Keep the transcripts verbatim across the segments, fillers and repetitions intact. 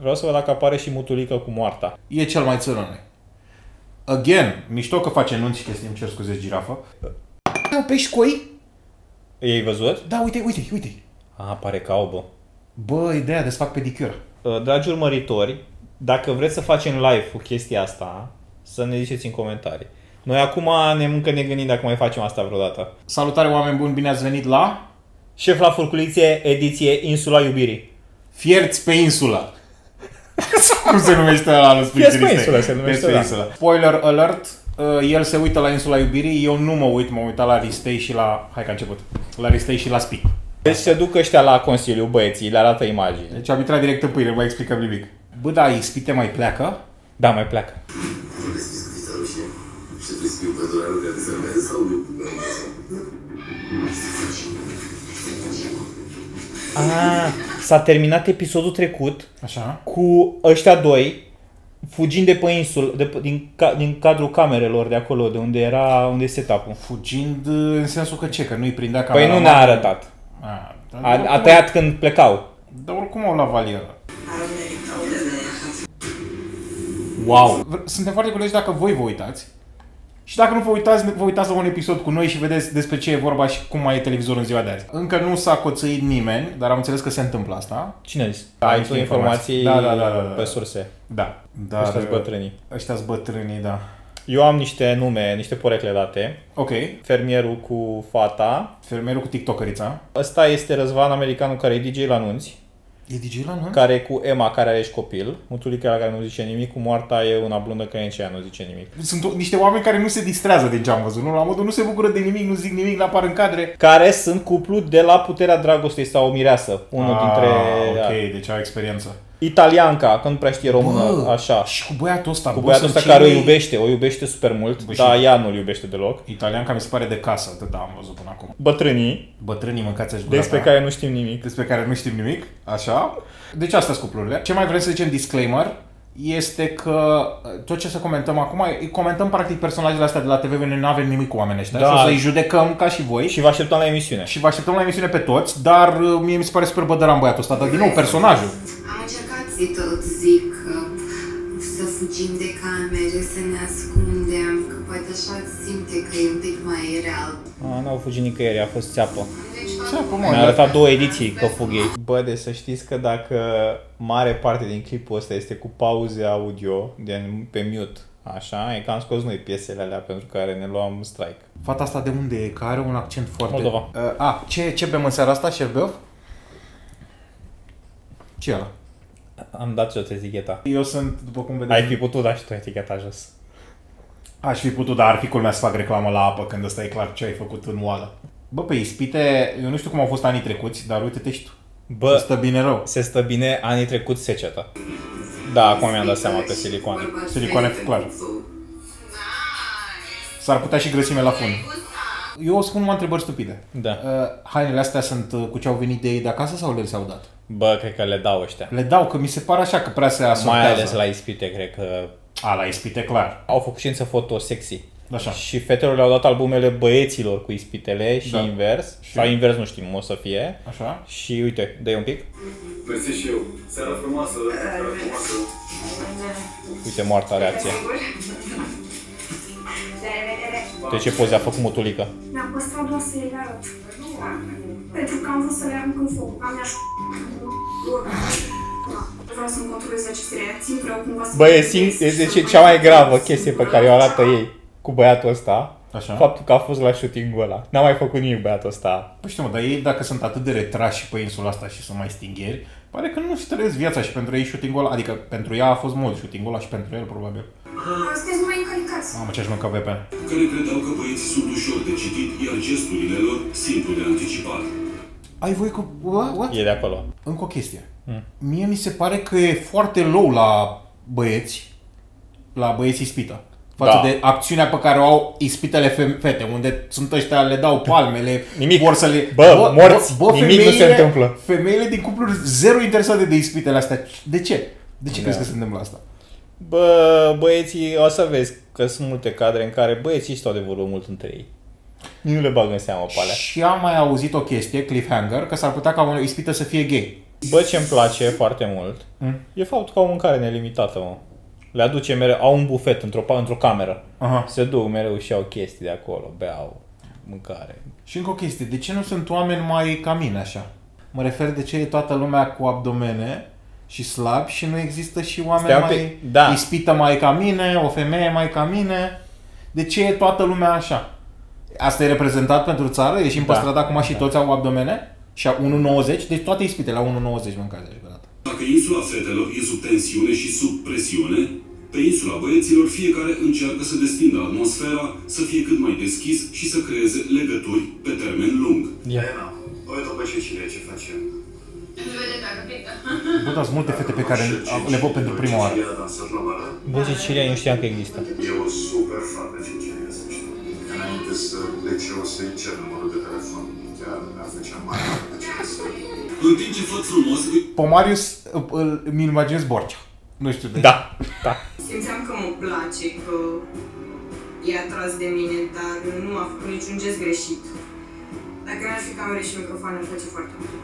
Vreau să văd dacă apare și Mutulică cu moarta. E cel mai țărăne. Again, mișto că face nunți și chestii, îmi cer scuze, girafă. Au pești coi? Ei văzut? Da, uite, uite, uite. A, pare ca aubă. Bă, ideea de să fac pedicură. Dragi urmăritori, dacă vreți să facem live cu chestia asta, să ne ziceți în comentarii. Noi acum ne încă ne gândim dacă mai facem asta vreodată. Salutare, oameni buni, bine ați venit la... Șef la Furculițe, ediție Insula Iubirii. Fierți pe insula. Cum se numește ăla în Fierți pe insula se numește, da. Insula. Spoiler alert, el se uită la Insula Iubirii, eu nu mă uit, mă uit la Ristei și la... Hai că a început. La Ristei și la Spic. Deci se duc ăștia la Consiliu, băieții, le arată imagini. Deci am intrat direct în pâine, nu mai explicăm nimic. Bă, da, ispite mai pleacă? Da, mai pleacă. Ah, s-a terminat episodul trecut. Așa. Cu ăștia doi fugind de pe insulă, de, din, din cadrul camerelor de acolo, de unde era, unde e setup-ul. Fugind în sensul că ce? Că nu-i prindea camera? Păi nu ne-a arătat. A, a, a tăiat când plecau. Dar oricum au la valieră. Wow! Suntem foarte curioși dacă voi vă uitați. Și dacă nu vă uitați, vă uitați la un episod cu noi și vedeți despre ce e vorba și cum mai e televizorul în ziua de azi. Încă nu s-a coțăit nimeni, dar am înțeles că se întâmplă asta. Cine a zis? Ai tu informații da, da, da, da, da. pe surse. Da. Dar ăștia-s bătrânii. Ăștia-s bătrânii, da. Eu am niște nume, niște porecle date. Ok. Fermierul cu fata. Fermierul cu tiktokerița. Ăsta este Răzvan, americanul care e D J la nunți. E D J la nunți? Care e cu Emma, care are și copil. Mutulica la care nu zice nimic. Cu moarta e una blondă care nici ea nu zice nimic. Sunt niște oameni care nu se distrează din ce am văzut. Nu? La modul nu se bucură de nimic, nu zic nimic, nu apar în cadre. Care sunt cuplu de la Puterea Dragostei sau o mireasă. Unul ah, dintre... ok, deci au experiență. Italianca, că nu prea știe română, bă, așa. Și cu băiatul ăsta. Cu băiatul ăsta care o iubește, o iubește super mult, bă, dar ea nu-l iubește deloc. Italianca mi se pare de casă, atât am văzut până acum. Bătrânii. Bătrânii mâncați gura despre ta. care nu știm nimic. Despre care nu știm nimic, așa. Deci astea sunt cuplurile. Ce mai vrem să zicem disclaimer este că tot ce să comentăm acum, comentăm practic personajele astea de la T V, noi nu avem nimic cu oamenii ăștia. Da. Și o să-i judecăm ca și voi. Și vă așteptăm la emisiune. Și vă așteptăm la emisiune pe toți, dar mie mi se pare super bădăran băiatul ăsta, dar din nou personajul. Am încercat să tot zic să fugim de camere, să ne ascundem, că poate așa simte că e un pic mai real. A, n-au fugit nicăieri, a fost țeapă. Țeapă, mă. Mi-a arătat două ediții că fug ei. Bă, de să știți că dacă mare parte din clipul ăsta este cu pauze audio, de pe mute, așa, e că am scos noi piesele alea pentru care ne luam strike. Fata asta de unde e? Că are un accent foarte... Moldova. Uh, a, ce, ce bem în seara asta, șef Beov? Ce e ăla? Am dat jos eticheta. Eu sunt, după cum vedeți... Ai fi putut da și tu eticheta jos. Aș fi putut, dar ar fi culmea să fac reclamă la apă când ăsta e clar ce ai făcut în oală. Bă, pe ispite, eu nu știu cum au fost anii trecuți, dar uite-te și tu. Bă, se stă bine rău. Se stă bine anii trecuți seceta. Da, acum mi-am dat seama că silicoane. Silicoane, clar. S-ar putea și grăsime la fund. Eu o spun numai întrebări stupide. Da. Uh, hainele astea sunt cu ce au venit de ei de acasă sau le s-au dat? Bă, cred că le dau ăștia. Le dau, că mi se pare așa că prea se asortează. Mai ales la ispite, cred că... A, la ispite, clar. Au făcut știință foto sexy. Așa. Și fetelor le-au dat albumele băieților cu ispitele și da. invers. Și... Sau invers nu știm, o să fie. Așa. Și uite, dă-i un pic. Mersi și eu. Seara frumoasă, seara frumoasă. Uite, moarta reacție. De ce poze a făcut Mutulică? Mi-am păstrat doar să le arăt. Pentru că am vrut să le arunc în foc. Am așa... Vreau să-mi controlez aceste reacții, vreau cumva să... Bă, e, sing- e deci, cea mai gravă chestie pe care o arată ei cu băiatul ăsta. Așa. Faptul că a fost la shooting-ul ăla. N-a mai făcut nimic băiatul ăsta. Păi știu mă, dar ei dacă sunt atât de retrași pe insula asta și sunt mai stingheri, pare că nu-și trăiesc viața și pentru ei shooting-ul ăla, adică pentru ea a fost mult shooting-ul ăla și pentru el probabil. Sunteți numai încălicați. Mamă, ce-aș mânca V P N. Care credeau că băieții sunt ușor de citit, iar gesturile lor simplu de anticipat. Ai voi cu... What? What? E de acolo. Încă o chestie. Hmm. Mie mi se pare că e foarte low la băieți, la băieți ispită. Față da. de acțiunea pe care o au ispitele fete, unde sunt ăștia, le dau palmele, nimic. vor să le... Bă, bă morți, bă, bă, nimic nu se întâmplă. Femeile din cupluri zero interesate de ispitele astea. De ce? De ce da. crezi că se întâmplă asta? Bă, băieții, o să vezi că sunt multe cadre în care băieții stau de vorbă mult între ei. Nu le bag în seamă pe alea. Și am mai auzit o chestie, cliffhanger, că s-ar putea ca o ispită să fie gay. Bă, ce-mi place foarte mult Mm. e faptul că au mâncare nelimitată, mă. Le aduce mereu, au un bufet într-o, într-o cameră. Aha. Se duc mereu și au chestii de acolo, beau mâncare. Și încă o chestie, de ce nu sunt oameni mai ca mine așa? Mă refer de ce e toată lumea cu abdomene și slabi și nu există și oameni Stai un mai pic, da. ispită mai ca mine, o femeie mai ca mine. De ce e toată lumea așa? Asta e reprezentat pentru țară? Ieșim Da. pe stradă acum și toți au abdomene? Și au unu virgulă nouăzeci? Deci toate ispite la unu virgulă nouăzeci mâncați deodată. Dacă insula fetelor e sub tensiune și sub presiune, pe insula băieților fiecare încearcă să destindă atmosfera, să fie cât mai deschis și să creeze legături pe termen lung. Elena, uite pe Cecilia ce face. Bă, dar sunt multe fete pe care le văd pentru prima oară. Cecilia a dansat la bară? Bă, Cecilia, nu știam că există. E o super fată Cecilia, să știu. Înainte să plece o să-i cer numărul de telefon. Chiar mi-a făcea mare plăcere să... În timp ce făt frumos, Pe Marius îl- îmi imaginez Borcea. Nu știu de ce. Da, da. Simțeam că mă place, că e atras de mine, dar nu a făcut niciun gest greșit. Dacă n-ar fi camere și microfon, îmi place foarte mult.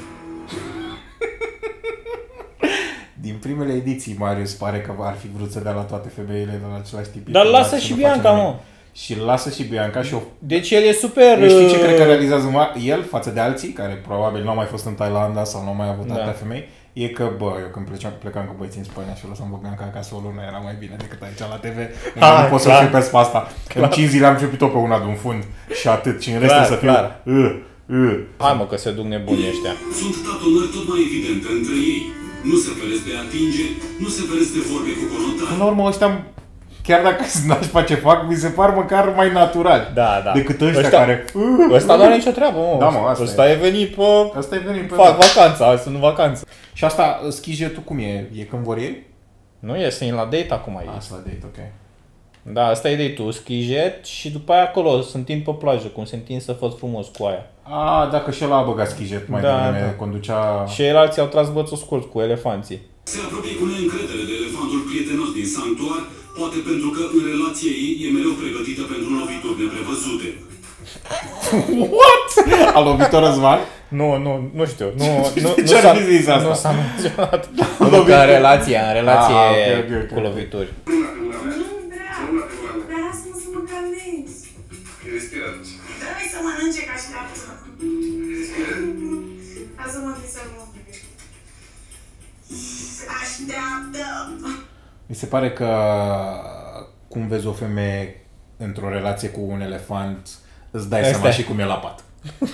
Din primele ediții, Marius pare că ar fi vrut să dea la toate femeile de la același tip. Dar lasă și nu Bianca, face mă. nimic. Și lasă și Bianca și o... Deci el e super... Eu știi ce uh, cred că realizează ma- el față de alții, care probabil nu au mai fost în Thailanda sau nu au mai avut Da. atâtea femei, e că, bă, eu când plecam, plecam cu băieții în Spania și o lăsam pe Bianca acasă o lună, era mai bine decât aici la T V. Unde Ah, nu pot să clar. fiu pe asta. În cinci zile am ciupit-o pe una de un fund și atât. Și în rest Clar, să fiu... clar. Uh, uh. Hai mă, că se duc nebunii ăștia. sunt tatonări tot mai evidente între ei. Nu se feresc de atinge, nu se feresc de vorbe cu conotare. Până la urmă, ăștia, chiar dacă n-aș face fac, mi se par măcar mai naturali. Da, da. Decât ăștia Ăștia- care... Uh, Ăsta nu are nicio treabă, mă. Da, mă, asta Ăsta e. e venit pe... Asta e venit pe... Fac vacanța, azi sunt în vacanță. Și asta, schijetul cum e? E când vor ei? Nu e, sunt la date acum aici. Asta la date, ok. Da, asta e date-ul, schijet și după aia acolo se întind pe plajă, cum se întind să făt frumos cu aia. A, dacă și ăla a băgat schijet mai Da, devreme, da. conducea... Și ceilalți au tras bățul scurt cu elefanții. Se apropie cu neîncredere de elefantul prietenos din sanctuar, poate pentru că în relația ei e mereu pregătită pentru lovituri neprevăzute. What? A lovit-o Răzvan? Nu, nu, nu știu, nu, nu, nu Ce-ar s-a, fi zis asta? nu s-a menționat. Nu, lovituri. că în relație, în relație Ah, ok, ok, ok. cu lovituri. Nu vreau, dar lasă-mă să mă calmez. Respira. Trebuie să mănânce ca așteaptă. Respira. Lasă-mă fi să mă așteaptă. Mi se pare că cum vezi o femeie într-o relație cu un elefant, îți dai Asta seama e. și cum e la pat.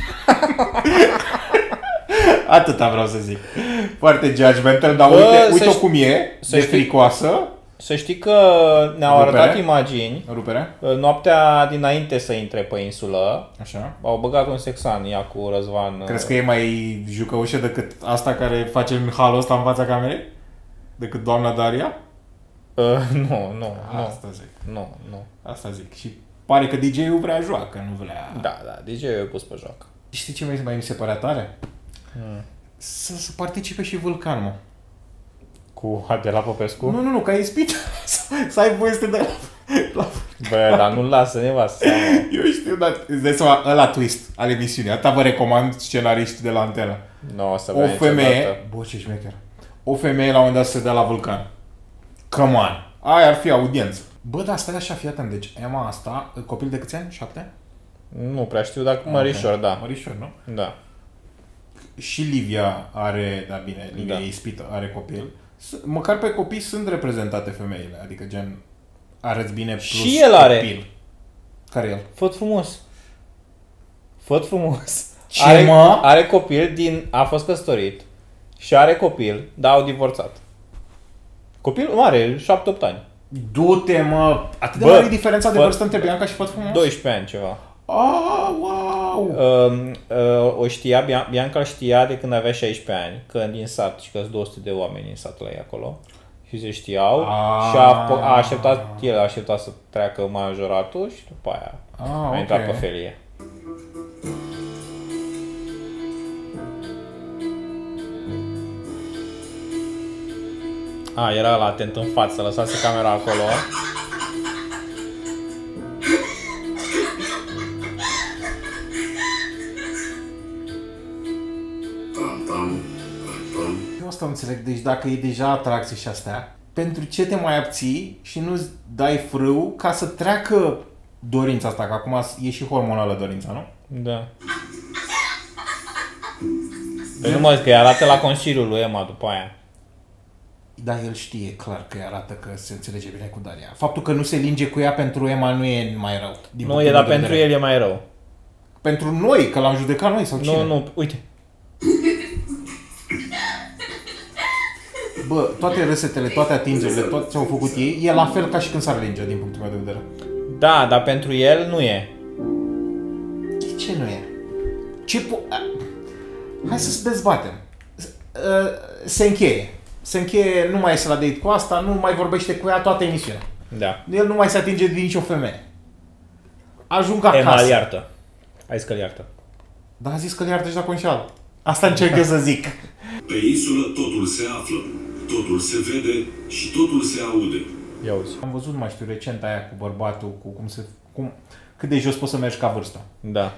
Atâta vreau să zic. Foarte judgmental, dar Bă, uite, să uite-o știi- cum e, să de știi- fricoasă. Să știi că ne-au Rupere? arătat imagini Rupere? noaptea dinainte să intre pe insulă. Așa. Au băgat un sexan ea cu Răzvan. Crezi că e mai jucăușă decât asta care face în halul ăsta în fața camerei? Decât doamna Daria? Uh, nu, nu, nu. Asta zic. Nu, nu. Asta zic. Și pare că D J-ul vrea joacă, nu vrea... Da, da, D J-ul e pus pe joacă. Știi ce mai, mai mi se părea tare? Hmm. Să, să participe și Vulcan, mă. Cu Adela Popescu? Nu, nu, nu, ca ispit. să, să ai voie să te dai la... la... Bă, dar nu-l lasă nevastă. Eu știu, dar îți dai seama, ăla twist al emisiunii. Asta vă recomand scenariști de la Antena. Nu o să O vrea femeie... niciodată. Bă, ce șmecher. O femeie la un moment dat se dea la Vulcan. Come on. Aia ar fi audiență. Bă, dar stai așa, fii atent. Deci, Emma asta, copil de câți ani? Șapte? Nu prea știu, dar mărișor, Ok. da. Mărișor, nu? Da. Și Livia are, da bine, Livia Da. e ispită, are copil. S- Măcar pe copii sunt reprezentate femeile, adică gen arăți bine plus Și el are. copil. Care el? Făt frumos. Făt frumos. Ce, are, mă? are copil din... A fost căsătorit. Și are copil, dar au divorțat. Copil mare, șapte opt ani. Du-te, mă! Atât de Bă, mare e diferența de fă- vârstă între Bianca și Făt frumos? doisprezece ani ceva. Ah, wow! Uh, uh, o știa, Bian- Bianca știa de când avea șaisprezece ani, că din sat, și că sunt două sute de oameni în satul ei acolo. Și se știau. Ah. Și a, a așteptat, el a așteptat să treacă majoratul și după aia Ah, a intrat ok. pe felie. A, era la atent în față, lăsase camera acolo. Pam, pam, pam, pam. înțeleg, deci dacă e deja atracție și astea, pentru ce te mai abții și nu-ți dai frâu ca să treacă dorința asta, că acum e și hormonală dorința, nu? Da. Păi nu mă zic că îi arată la consiliul lui Emma după aia. Da, el știe clar că îi arată că se înțelege bine cu Daria. Faptul că nu se linge cu ea pentru Emma nu e mai rău. Nu e, dar pentru el e mai rău. Pentru noi, că l-am judecat noi sau cine? Nu, nu, uite. Bă, toate râsetele, toate atingerile, tot ce au făcut ei, e la fel ca și când s-ar linge, din punctul meu de vedere. Da, dar pentru el nu e. De ce nu e? Ce po- Hai să se dezbatem. Se încheie. Se încheie, nu mai iese la date cu asta, nu mai vorbește cu ea toată emisiunea. Da. El nu mai se atinge de nicio femeie. Ajung acasă. Emma îl iartă. Hai să-l iartă. Dar a zis că îl iartă și la conșeală. Asta încerc eu să zic. Pe insulă totul se află, totul se vede și totul se aude. Ia uzi. Am văzut, mai știu, recent aia cu bărbatul, cu cum se... Cum, cât de jos poți să mergi ca vârstă. Da.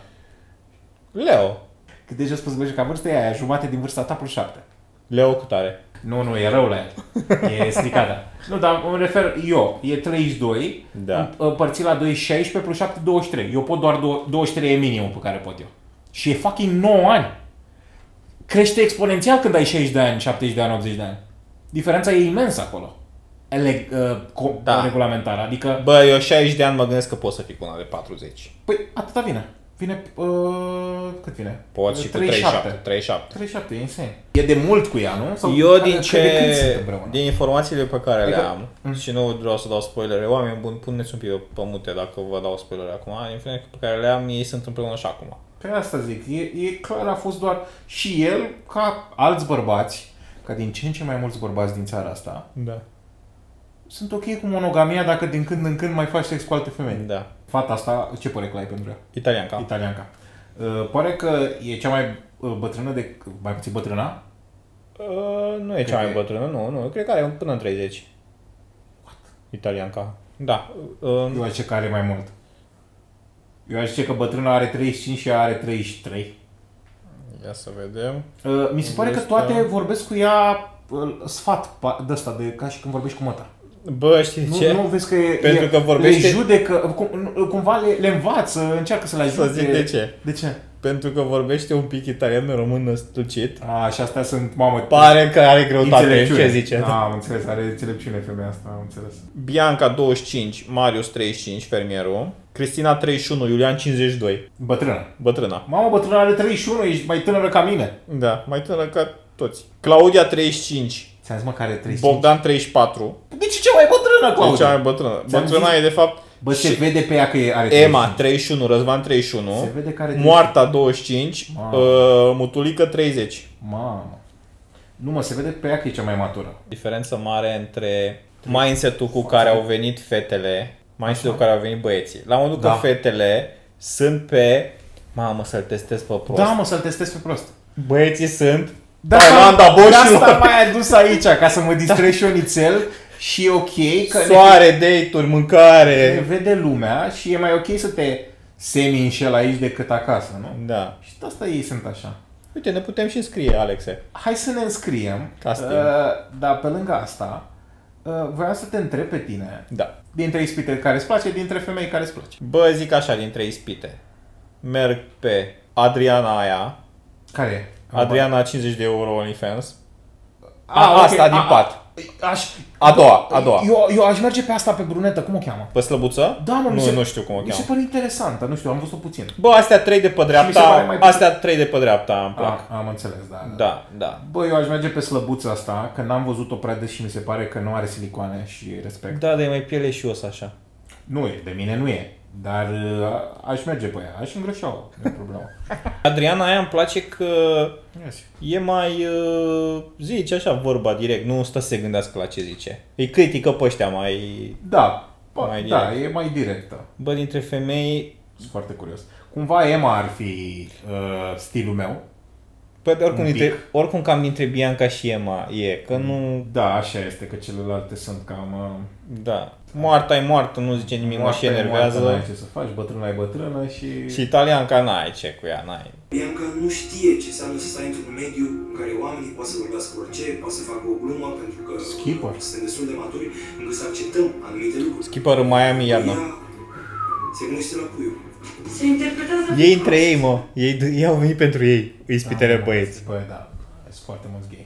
Leo. Cât de jos poți să mergi ca vârstă e aia, jumate din vârsta ta plus șapte. Leo cât are? Nu, nu, e rău la el. E stricată. Nu, dar mă refer, eu, e treizeci și doi, Da. împărțit la doi, șaisprezece plus șapte, douăzeci și trei. Eu pot doar douăzeci și trei, e minimul pe care pot eu. Și e fucking nouă ani. Crește exponențial când ai șaizeci de ani, șaptezeci de ani, optzeci de ani. Diferența e imensă acolo. Ele, uh, Da. regulamentară, adică... Bă, eu șaizeci de ani mă gândesc că pot să fii cu una de patruzeci. Păi, atâta vine. Vine, uh, cât vine? Poți și cu treizeci și șapte. treizeci și șapte. treizeci și șapte, e insane. E de mult cu ea, nu? Sau Eu care- din că ce, de când sunt împreună? din informațiile pe care Adică- le am, Mm. și nu vreau să dau spoilere, oameni buni, puneți un pic pe mute dacă vă dau spoilere acum, informațiile pe care le am, ei sunt împreună și acum. Pe asta zic, e, e clar, a fost doar și el, ca alți bărbați, ca din ce în ce mai mulți bărbați din țara asta, Da. sunt ok cu monogamia dacă din când în când mai faci sex cu alte femei. Da. Fata asta, ce părere ai pentru ea? Italianca. Italianca. Uh, pare că e cea mai uh, bătrână de... mai puțin bătrână? Uh, nu e Cred cea mai că e- bătrână, nu, nu, cred că are până în treizeci. Italianca. Da. Uh, Eu aș zice că are mai mult. Eu aș zice că bătrâna are treizeci și cinci și ea are treizeci și trei. ia să vedem. Uh, mi se pare că Vârsta. toate vorbesc cu ea uh, sfat pa- de ăsta, de, ca și când vorbești cu măta. Bă, știi Nu, ce? nu vezi că e, Pentru e, că vorbește- le judecă, cum, nu, cumva le, le învață, încearcă să le ajute. Să zic de ce. De ce? Pentru că vorbește un pic italian român năstucit. A, și astea sunt, mamă, Pare că are greutate, înțelepciune. ce zice? Da, am înțeles, are înțelepciune femeia asta, am înțeles. Bianca douăzeci și cinci, Marius treizeci și cinci, fermierul. Cristina treizeci și unu, Iulian cincizeci și doi. Bătrână. Bătrâna. Mamă, bătrână are treizeci și unu, ești mai tânără ca mine. Da, mai tânără ca toți. Claudia treizeci și cinci, Ți-am zis, mă, că are treizeci și cinci. Bogdan treizeci și patru. De ce cea mai bătrână, E Claudia? cea mai bătrână. Ți-am Bătrâna zis- e de fapt Bă, se și vede pe ea că e- are treizeci și cinci. Emma treizeci și unu, Răzvan treizeci și unu, Se vede că are treizeci și cinci. Moarta douăzeci și cinci, Mamă. uh, Mutulică treizeci. Mamă. Nu, mă, se vede pe ea că e cea mai matură. Diferență mare între mindset-ul cu care au venit fetele, mindset-ul cu care au venit băieții. La modul Da. că fetele sunt pe, mamă, să-l testez pe prost. Da, mă, să-l testez pe prost. Băieții sunt Da, Thailanda de asta boșilor. m-ai adus aici, ca să mă distrez și eu nițel și e ok că ne, Soare, date-uri, ne mâncare. vede lumea și e mai ok să te semi-înșel aici decât acasă, nu? Da. Și de asta ei sunt așa. Uite, ne putem și înscrie, Alexe. Hai să ne înscriem, Casting. uh, dar pe lângă asta, uh, voiam să te întreb pe tine, Da. dintre ispite care îți place, dintre femei care îți place. Bă, zic așa, dintre ispite. Merg pe Adriana aia. Care e? Adriana cincizeci de euro OnlyFans. A, A, ok, asta din a, pat. Aș, A doua, a doua. Eu, eu aș merge pe asta, pe brunetă, cum o cheamă? Pe slăbuță? Da, mă, mi nu, se, nu știu cum o Mi se cheamă. pare interesantă, nu știu, am văzut-o puțin. Bă, astea trei de pe mi se pare dreapta, mai- astea trei de pe dreapta îmi plac. A, am înțeles, da. Da, da. Bă, eu aș merge pe slăbuța asta, că n-am văzut-o prea des și mi se pare că nu are silicoane și respect. Da, de mai piele și os așa. Nu e, de mine nu e, dar uh, aș merge pe ea, aș îngrășa-o, nu e problemă. Adriana aia îmi place că Yes. e mai, uh, zice așa vorba direct, nu stă să se gândească la ce zice. Îi critică pe ăștia mai... Da, bă, Mai da, direct. e mai directă. Bă, dintre femei, Sunt foarte curios. Cumva Emma ar fi uh, stilul meu. Păi de oricum, dintre, oricum cam dintre Bianca și Emma e, că nu... Da, așa este, că celelalte sunt cam... Da. Moarta e moartă, nu zice nimic, mă și enervează. N-ai ce să faci, bătrâna e bătrână și... Și italianca n-ai ce cu ea, n-ai. Bianca nu știe ce înseamnă să stai într-un mediu în care oamenii pot să vorbească orice, pot să facă o glumă, pentru că Skipper. suntem destul de maturi încât să acceptăm anumite lucruri. Skipper în Miami iarnă. Se gândește la puiul. Se interpretează... Ei între ei, mă. Ei, ei au venit pentru ei, ispitele da, băieți. Băi, da, sunt foarte mulți gay.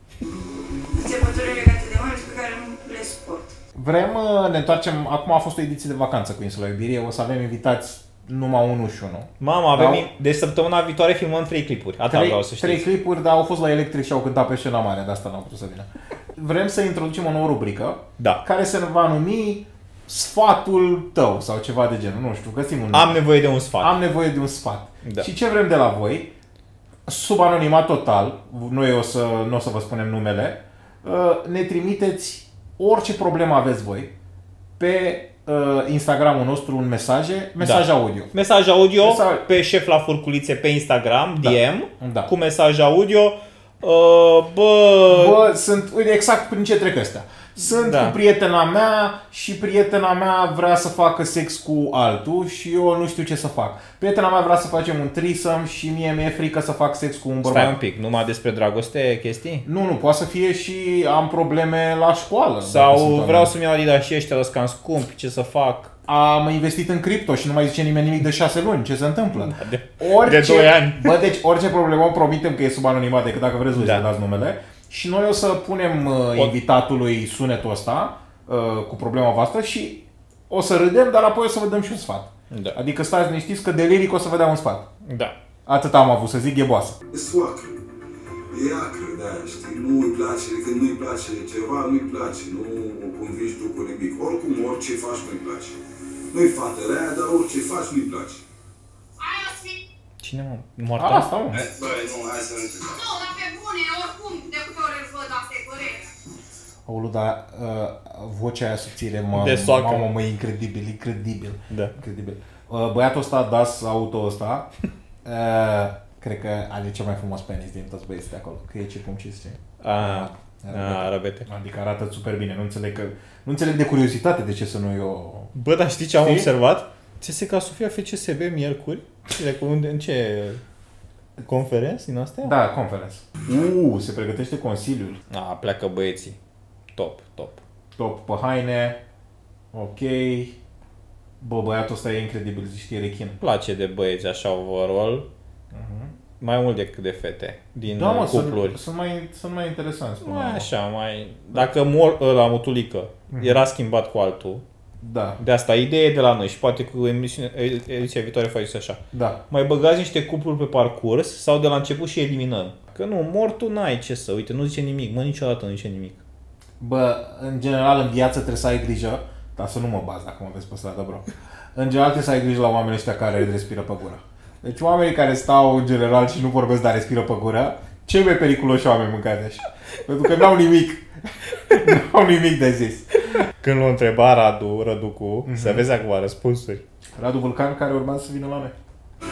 Înțepături legate de oameni pe care nu le suport. Vrem, ne întoarcem, acum a fost o ediție de vacanță cu Insula Iubirii, o să avem invitați numai unul și unul. Mama, avem, Dau... de săptămâna viitoare filmăm trei clipuri, atât vreau să știți. Trei clipuri, dar au fost la Electric și au cântat pe scena mare, de asta n-au putut să vină. Vrem să introducem o nouă rubrică, da, care se va numi Sfatul tău sau ceva de genul, nu știu, găsim un... Am nevoie de un sfat. Am nevoie de un sfat. Da. Și ce vrem de la voi, sub anonimat total, noi o să, nu o să vă spunem numele, ne trimiteți orice problemă aveți voi pe Instagramul nostru un mesaje, mesaj da. audio. Mesaj audio Mesaj... pe Șef la Furculițe pe Instagram, da. D M, da. cu mesaj audio. Uh, bă... bă, sunt exact prin ce trec astea. Sunt da. cu prietena mea și prietena mea vrea să facă sex cu altul și eu nu știu ce să fac. Prietena mea vrea să facem un threesome și mie mi-e frică să fac sex cu un bărbat. Stai un pic, numai despre dragoste chestii? Nu, nu, poate să fie și am probleme la școală. Sau vreau să-mi iau Adidas și ăștia, răscam scumpi, ce să fac? Am investit în cripto și nu mai zice nimeni nimic de șase luni. Ce se întâmplă? De, orice, de doi ani. Bă, deci orice problemă promitem că e sub anonimat, decât dacă vreți voi da. să dați numele. Și noi o să punem uh, invitatului sunetul ăsta uh, cu problema voastră și o să râdem, dar apoi o să vă dăm și un sfat. Da. Adică stați liniștiți că deliric o să vă dea un sfat. Da. Atât am avut să zic, e boasă. E soacră. E acră de aia, știi? Nu îi place, când nu-i place ceva, nu-i place. Nu o convingi tu cu nimic. Oricum, orice faci, nu-i place. Nu-i fată rea, dar orice faci, nu-i place. Cine mă? Moarta? Asta, mă. Băi, nu, hai să ne întâlnim. Nu, dar pe bune, oricum, de câte ori îl văd, asta e corect. Aulu, dar uh, vocea aia subțire, mă, de soacă. mamă, mă, incredibil, incredibil. Da. Incredibil. Uh, băiatul ăsta, Das Auto ăsta, uh, cred că are cel mai frumos penis din toți băieții de acolo, că e circumcis. Ah, ah, răbete. Adică arată super bine, nu înțeleg că, nu înțeleg de curiozitate de ce să nu eu... Bă, dar știi ce am știi? observat? C S K Sofia F C S B miercuri? În ce conferență din astea? Da, conferență. Uuu, se pregătește consiliul. A, pleacă băieții. Top, top. Top pe haine. Ok. Bă, băiatul ăsta e incredibil, știe rechin. Place de băieți așa overall. Uh-huh. Mai mult decât de fete. Din da, mă, cupluri. Sunt, sunt, mai, sunt mai interesanți. Mai așa, mai... Dacă mor ăla mutulică uh-huh. era schimbat cu altul. Da. De asta, ideea e de la noi și poate cu ediția viitoare faceți așa. Da. Mai băgați niște cupluri pe parcurs sau de la început și eliminăm. Că nu, mortul n-ai ce să, uite, nu zice nimic, mă, niciodată nu zice nimic. Bă, în general în viață trebuie să ai grijă, dar să nu mă bazi dacă mă vezi pe stradă, bro. În general trebuie să ai grijă la oamenii ăștia care respiră pe gură. Deci oamenii care stau în general și nu vorbesc, dar respiră pe gură, cei mai periculoși oameni mâncați așa. Pentru că n-au nimic. N-au nimic de zis. Când l-a întrebat Radu, Răducu, mm-hmm. să vezi acum răspunsuri. Radu Vulcan, care urmează să vină la noi.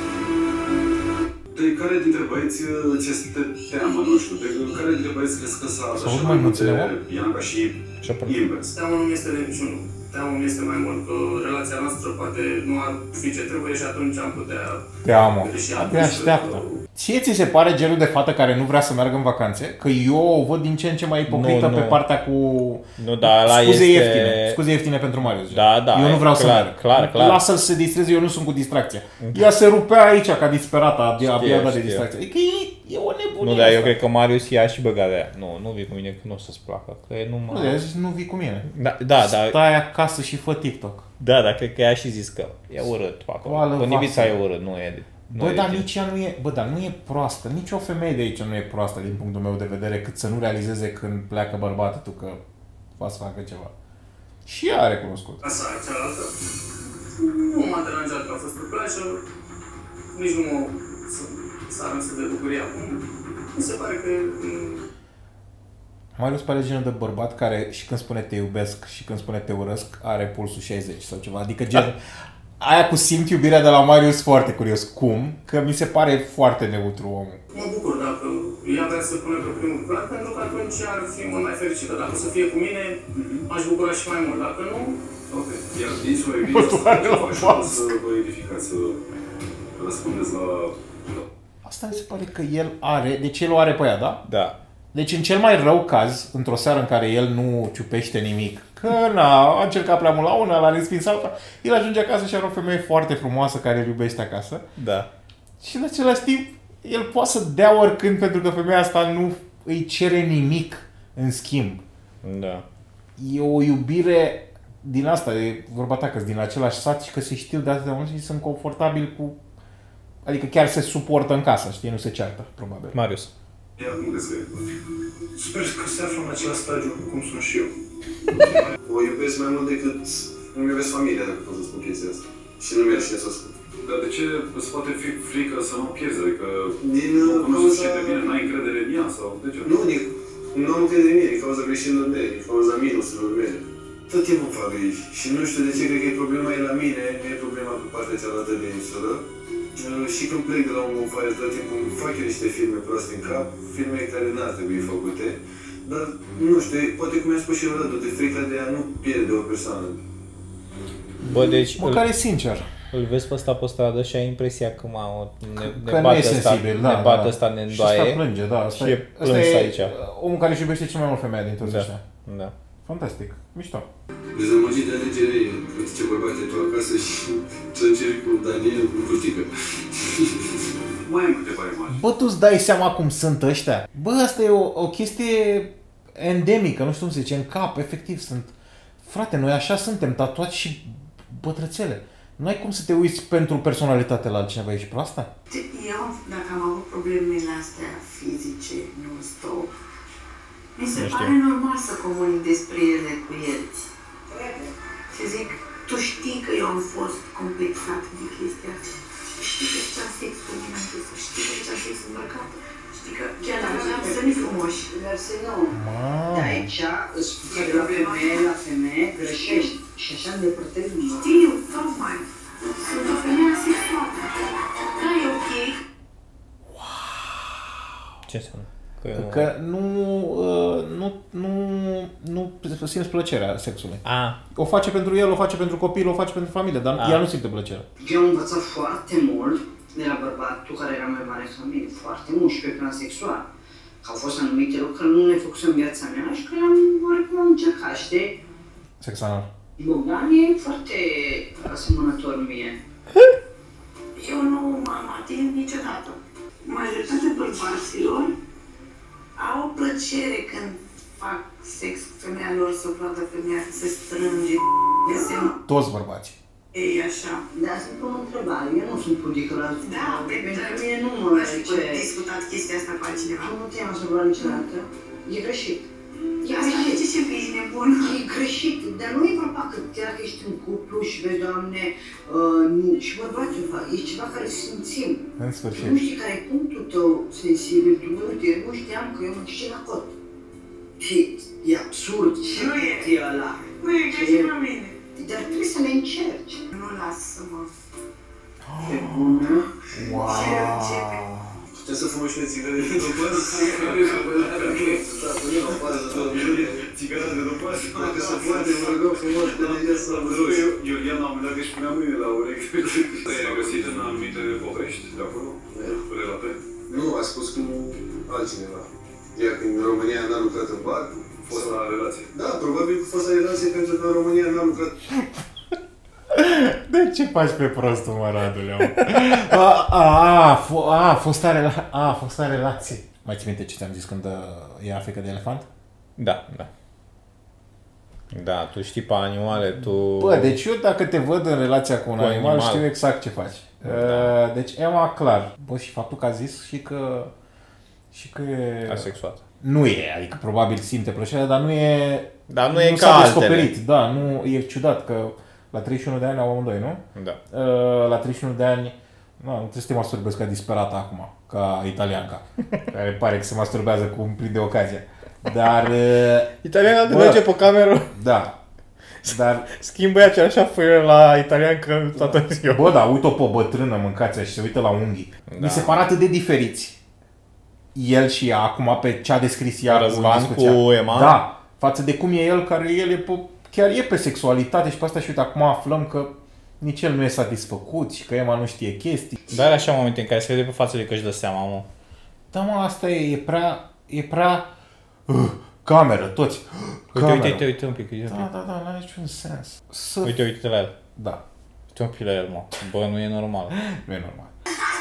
De care dintre băieți ce este teamă, nu știu, de care dintre băieți crezi că s-a așa mai mult de Bianca și invers? Teamă nu este de niciunul. Teamă nu este mai mult că relația noastră poate nu ar fi ce trebuie și atunci am putea... Teamă. Abia așteaptă. Ție ți se pare genul de fată care nu vrea să meargă în vacanțe? Că eu o văd din ce în ce mai ipocrită nu, pe nu. partea cu nu, da, scuze este... ieftine. Scuze ieftine pentru Marius. Da, da, eu nu vreau clar, să merg. Clar, clar. Lasă-l să se distreze, eu nu sunt cu distracție. Okay. Ea se rupea aici ca disperată, abia, abia dat de distracție. Adică e, e o nebunie. Nu, dar eu cred că Marius ia și băga de aia. Nu, nu vii cu mine că nu o să-ți placă. Că nu mă... Nu, zis, nu vii cu mine. Da, da, da. Stai acasă și fă TikTok. Da, dar cred că ea și zis că e urât pe acolo. Pe Ibița e urât, nu e... Bă, dar nici ea nu e, bă, dar nu e proastă, nici o femeie de aici nu e proastă din punctul meu de vedere, cât să nu realizeze când pleacă bărbatul tu că poate să facă ceva. Și ea a recunoscut. Asta, cealaltă, nu m-a deranjat că a fost pe plajă, nici nu mă s-a arănsă de bucurie acum. Mi se pare că... Marius pare genul de bărbat care și când spune te iubesc și când spune te urăsc are pulsul șaizeci sau ceva, adică gen... Aia cu simt iubirea de la Marius foarte curios. Cum? Că mi se pare foarte neutru omul. Mă bucur dacă ea vrea să pune pe primul plan, pentru că atunci ar fi mult mai fericită. Dacă o să fie cu mine, m-aș bucura și mai mult. Dacă nu... Ok. Iar insula Iubița să vă edificați, să răspundeți la... Asta mi se pare că el are... Deci el o are pe ea, da? Da. Deci în cel mai rău caz, într-o seară în care el nu ciupește nimic, că na, a încercat prea mult la una, l-a respins alta, el ajunge acasă și are o femeie foarte frumoasă care îl iubește acasă. Da. Și în același timp, el poate să dea oricând pentru că femeia asta nu îi cere nimic în schimb. Da. E o iubire din asta, e vorba ta, că din același sat și că se știu de atâtea mult și sunt confortabil cu... Adică chiar se suportă în casă, știi? Nu se ceartă, probabil. Marius. Ia, cum crezi că e? Sper că se află în același stadiu cum sunt și eu. O iubesc mai mult decât îmi iubesc familia, dacă pot să spun chestia asta. Și nu mi-e rușine să o spun. Dar de ce îți poate fi frică să nu pierzi? Adică Din nu cunoști cauza... de bine, n-ai încredere în ea sau de ce? Nu, din... nu am încredere în mine, din cauza greșelilor mele, din cauza minusurilor mele. Tot timpul îmi fac griji și nu știu de ce, cred că e problema e la mine, nu e problema pe partea cealaltă din insulă. Și când plec de la un bonfire, tot timpul îmi fac eu niște filme proaste în cap, filme care n-ar trebui făcute, dar nu știu, poate cum mi-a spus și Radu, de frica de a nu pierde o persoană. Bă, deci... Măcar e sincer. Îl vezi pe ăsta pe stradă și ai impresia că, mamă, ne, că ne nu e bate ăsta, sensibil, da, ne bate da. ăsta, ne Și îndoaie. ăsta plânge, da. Asta și e plâns e aici. omul care își iubește cel mai mult femeia din toți Da. ăștia. Da. Fantastic. Mișto. Dezamăgit de alegere, uite ce bărbat e tu acasă și ce încerci cu Daniel cu Crustică. Mai am câteva imagini. Bă, tu îți dai seama cum sunt ăștia? Bă, asta e o, o chestie endemică, nu știu cum se zice, în cap, efectiv sunt. Frate, noi așa suntem, tatuați și bătrățele. Nu ai cum să te uiți pentru personalitate la altcineva, ești proasta? Eu, dacă am avut problemele astea fizice, non-stop, mi se pare normal să comunic despre ele cu el. Și zic, tu știi că eu am fost complexat de chestia asta. Știi că făcea sex cu mine în chestia, știi că făcea sex îmbrăcat. Știi că chiar dacă aveam să nu frumoși. Dar să nu. De aici îți spune de la femeie la femeie, greșești. Și așa îndepărtezi numai. Știu, tocmai. Sunt o femeie asexuală. Da, e ok. Ce înseamnă? Că, Că nu, uh, nu, nu, nu simți plăcerea sexului. A. O face pentru el, o face pentru copil, o face pentru familie, dar A. ea nu simte plăcerea. Eu am învățat foarte mult de la bărbatul care era mai mare ca mine, foarte mult și pe plan sexual. Că au fost anumite lucruri care nu le făcuse în viața mea și că am oarecum am încercat, știi? Sex anal. Bogdan e foarte asemănător mie. Eu nu m-am atins niciodată. Majoritatea bărbaților au o plăcere când fac sex cu femeia lor, să vadă femeia, se strânge, se Toți bărbații. ei așa. Dar să pun o întrebare, eu nu sunt pudică la Da, pentru că mine nu mă nu știu ce ce... discutat chestia asta cu altcineva. Nu te-am asupra niciodată. E greșit. E Asta greșit. de ce ești nebun? E greșit, dar nu e vorba că dacă ești în cuplu și vezi, Doamne, uh, nu- și bărbatul fac, e ceva care simțim. În Tu sfârșit. nu știi care e punctul tău sensibil, tu nu, uite, eu nu știam că eu mă duce la cot. Și e absurd, ce Nu e. e ăla. Nu e ca și la mine. Dar trebuie să le încerci. Nu las să mă... E bună. Wow. Putem să fumăm și noi țigări de după asta? Țigara de după asta? Dacă se poate, mă rugăm frumos pe legea să văzut. Iulian la un moment dat își punea mâine la urechi. Te-ai regăsit în anumite povești de acolo? Relate? Nu, a spus cu altcineva. Iar când în România n-a lucrat în bar, Fost la relație. da, probabil că fost la relație pentru că în România n-a lucrat. De ce faci pe prostul, mă, Radule? A, a, a, fo- a, fosta rela- a, fosta relație. Mai ții minte ce ți-am zis când uh, era frică de elefant? Da, da. Da, tu știi pe animale, tu... Bă, deci eu dacă te văd în relația cu un Cu animal, animal. știu exact ce faci. Da. Uh, deci Emma, clar. Bă, și faptul că a zis și că... Și că e... Asexuată. Nu e, adică probabil simte plăcerea, dar nu e... Dar nu e nu ca s-a altele. descoperit, da, nu, e ciudat că la treizeci și unu de ani au amândoi, nu? Da. Uh, la treizeci și unu de ani, nu, nu trebuie să te masturbezi ca disperată acum, ca italianca, care pare că se masturbează cum prinde ocazia. Dar... Uh, Italiana te bă, merge pe cameră. Da. Dar... Schimbă același foiul la italian că toată ziua. Bă, da, uite-o pe o bătrână mâncați și se uită la unghii. Da. Mi se pare atât de diferiți. El și ea, acum pe ce a descris ea Răzvan cu Emma? Da, față de cum e el, care el e pe, chiar e pe sexualitate și pe asta și uite, acum aflăm că nici el nu e satisfăcut și că Emma nu știe chestii. Dar are așa momente în care se vede pe față de că își dă seama, mă. Da, mă, asta e, e prea, e prea... Uh, cameră, toți. Uite, uite, uite, uite un pic. Uite, da, da, da, n-are niciun sens. Să... Uite, uite la el. Da. Uite un pic la el, mă. Bă, nu e normal. Nu e normal.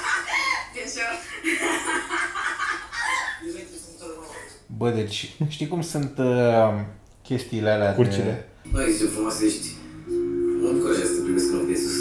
Bă, deci, știi cum sunt uh, chestiile alea Curcile. de... Băi, ce frumos ești. Mă bucur așa să te primesc în loc de sus.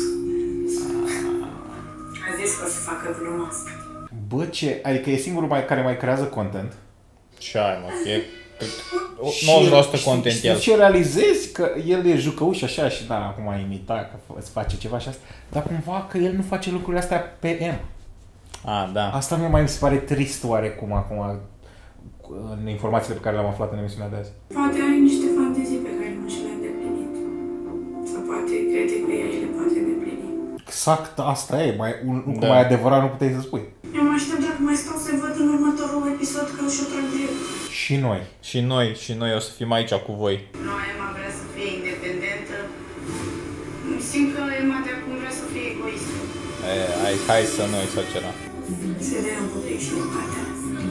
A zis că o să facă gluma asta. Bă, ce... Adică e singurul mai, care mai creează content. Ce ai, mă, e... nouăzeci la sută content știi, el. Ce realizezi? Că el e jucăuș așa și da, acum a imitat, că îți face ceva și asta. Dar cumva că el nu face lucrurile astea pe M. A, da. Asta mie mai mi se pare trist oarecum acum în informațiile pe care le-am aflat în emisiunea de azi. Poate are niște fantezii pe care nu și le-a îndeplinit. Sau poate crede că ea le poate îndeplini. Exact asta e, mai, un lucru Da. mai adevărat nu puteai să spui. Eu mă aștept dacă mai stau să văd în următorul episod că și-o trag de el. Și noi. Și noi, și noi o să fim aici cu voi. Nu, Emma vrea să fie independentă. Simt că Emma de acum vrea să fie egoistă. E, hai, hai să noi sau ceva. Se dea în putere și în partea.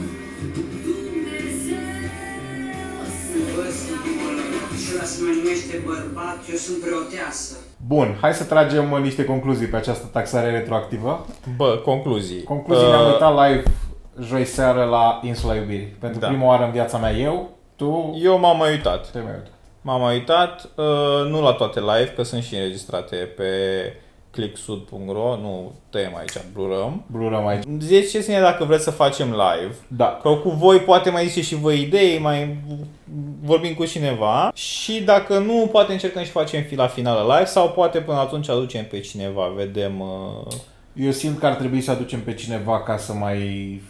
Bă, și ăla se mai numește bărbat, eu sunt preoteasă. Bun, hai să tragem uh, niște concluzii pe această taxare retroactivă. Bă, concluzii. Concluzii, Uh, ne-am uitat live joi seară la Insula Iubirii. Pentru Da. prima oară în viața mea eu, tu... Eu m-am mai uitat. Te mai uitat. M-am mai uitat, uh, nu la toate live, că sunt și înregistrate pe clicksud punct ro, nu tăiem aici, blurăm. Blurăm aici. Ziceți-ne dacă vreți să facem live, Da. că cu voi poate mai ziceți și voi idei, mai vorbim cu cineva și dacă nu, poate încercăm și facem fi la finală live sau poate până atunci aducem pe cineva, vedem... Uh... Eu simt că ar trebui să aducem pe cineva ca să mai...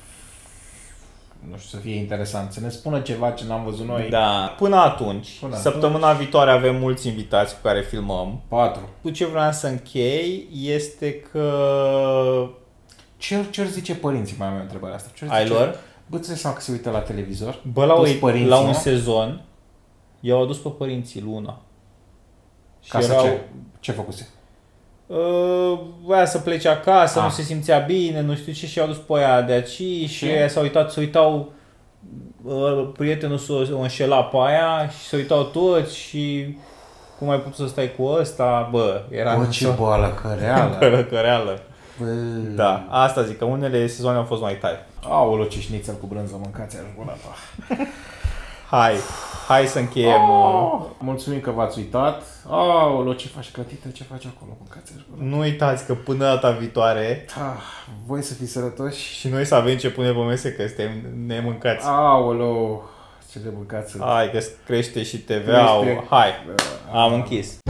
nu știu, să fie interesant, să ne spună ceva ce n-am văzut noi. Da. Până atunci, Până săptămâna atunci. viitoare avem mulți invitați cu care filmăm. Patru. Cu ce vreau să închei este că... Ce ce zice părinții, mai am eu întrebarea asta? Ce Ai lor? Bă, ți-ai seama că se uită la televizor? Bă, la, Toți o, părinții, la un nu? sezon i-au adus pe părinții Luna. Și Ca să erau... ce? Ce făcuse? Uh, voia să plece acasă, Ah. nu se simțea bine, nu știu ce, și i-au dus pe aia de aici și Și? ei s-au uitat, se uitau, uh, prietenul s-o o înșela pe aia și se uitau toți și cum ai putut să stai cu ăsta, bă, era... Bă, ce boală căreală. Călăcăreală. Bă. Da, asta zic, că unele sezoane au fost mai tari. Aoleu, ce șnițel cu brânză mâncați, aș bună ta. Hai, hai să încheiem. Oh, mulțumim că v-ați uitat. Aoleu, ce faci, clătită, ce faci acolo? Mâncați, aș bună. Nu uitați că până data viitoare Ah, voi să fiți sănătoși. și noi să avem ce pune pe mese, că suntem nemâncați. Aoleu, ce de mâncați sunt. Hai că crește și T V-ul. Crește. Hai, am închis.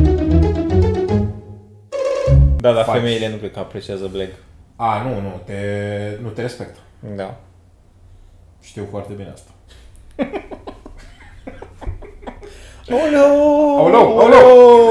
Da, dar Faci. femeile nu cred că apreciază Black. A, nu, nu, te, nu te respect. Da. Știu foarte bine asta. Aoleu! Aoleu, aoleu!